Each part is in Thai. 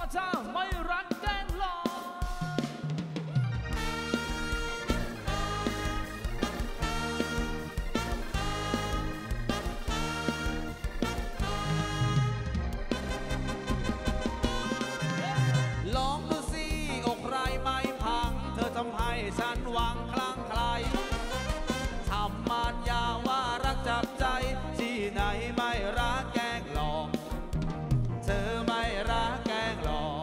ถ้าไม่รักแกล้งหลอกลองดูสิอกใครไม่พังเธอทำให้ฉันหวังคลั่งไคล้ทำมารยาว่ารักจับใจที่ไหนไม่รักแกล้งหลอกเธอไม่รักแกล้งหลอก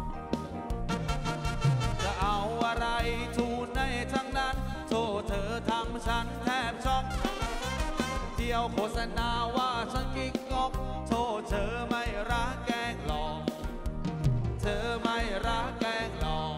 จะเอาอะไรทูลในทั้งนั้นโทษเธอทำฉันแทบช็อกเที่ยวโฆษณาว่าฉันกิ๊กก๊อกโทษเธอไม่รักแกล้งหลอกเธอไม่รักแกล้งหลอก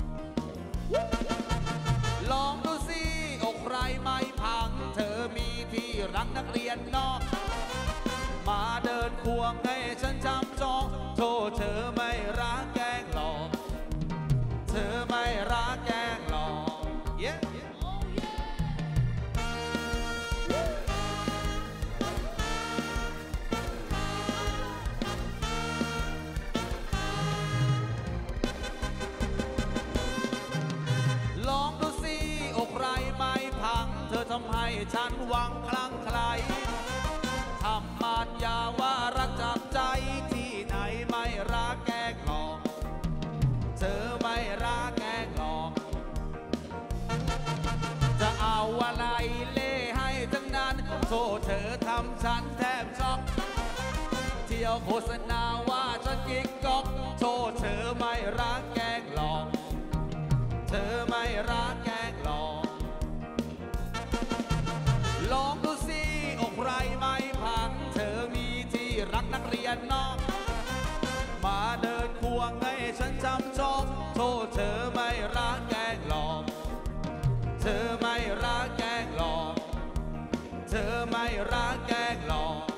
ลองดูสิอกใครไม่พังเธอมีที่รักนักเรียนนอกมาเดินควงให้ฉันจำจองโทษเธอไม่รักแกล้งหลอกเธอไม่รักแกล้งหลอก yeah. ลองดูสิอกใครไม่พังเธอทำให้ฉันหวังคลั่งไคล้ทำมารยาว่ารักจับใจที่ไหนไม่รักแกล้งหลอกเธอไม่รักแกล้งหลอกจะเอาอะไรเล่ให้ทั้งนั้นโทษเธอทำฉันแทบช็อกเที่ยวโฆษณาว่าฉันกิ๊กก๊อกโทษเธอไม่รักแกล้งหลอกเธอไม่รักแกล้งหลอกลองดูสิอกใครไม่พังเธอมีที่รักนักเรียนนอกมาเดินควงให้ฉันจำจองโทษเธอไม่รักแกล้งหลอกเธอไม่รักแกล้งหลอกเธอไม่รักแกล้งหลอก